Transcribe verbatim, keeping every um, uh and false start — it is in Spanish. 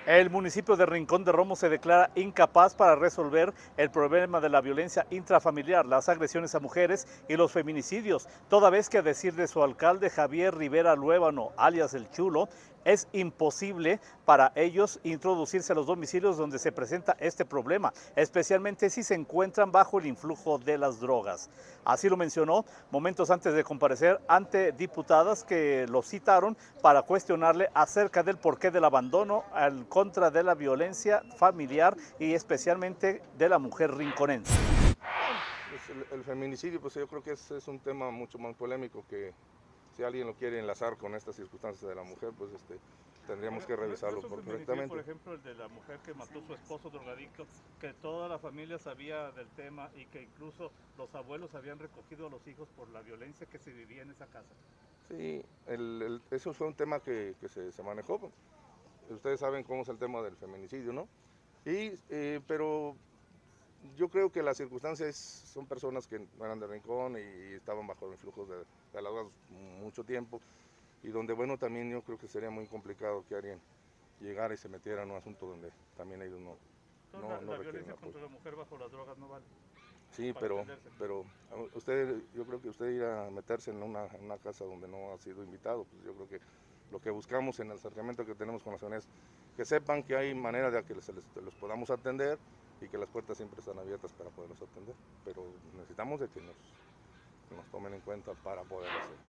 El municipio de Rincón de Romos se declara incapaz para resolver el problema de la violencia intrafamiliar, las agresiones a mujeres y los feminicidios, toda vez que, a decir de su alcalde Javier Rivera Luébano, alias El Chulo, es imposible para ellos introducirse a los domicilios donde se presenta este problema, especialmente si se encuentran bajo el influjo de las drogas. Así lo mencionó momentos antes de comparecer ante diputadas que lo citaron para cuestionarle acerca del porqué del abandono al contra de la violencia familiar y especialmente de la mujer rinconense. Pues el, el feminicidio, pues yo creo que es, es un tema mucho más polémico que si alguien lo quiere enlazar con estas circunstancias de la mujer, pues este, tendríamos que revisarlo ¿No es un feminicidio, por correctamente. ejemplo, el de la mujer que mató a su esposo drogadicto, que toda la familia sabía del tema y que incluso los abuelos habían recogido a los hijos por la violencia que se vivía en esa casa? Sí, el, el, eso fue un tema que, que se, se manejó. Ustedes saben cómo es el tema del feminicidio, ¿no? Y, eh, pero yo creo que las circunstancias son personas que no eran de Rincón y estaban bajo los influjos de, de las drogas mucho tiempo, y donde, bueno, también yo creo que sería muy complicado que alguien llegara y se metiera en un asunto donde también ellos no, Entonces, no, la, no la requieren violencia apoyo. contra la mujer bajo las drogas no vale. Sí, Para pero, entenderse. pero usted, yo creo que usted ir a meterse en una, en una casa donde no ha sido invitado, pues yo creo que lo que buscamos en el acercamiento que tenemos con la ciudadanía es que sepan que hay manera de que les, les, los podamos atender y que las puertas siempre están abiertas para poderlos atender, pero necesitamos de que nos, nos tomen en cuenta para poder hacer.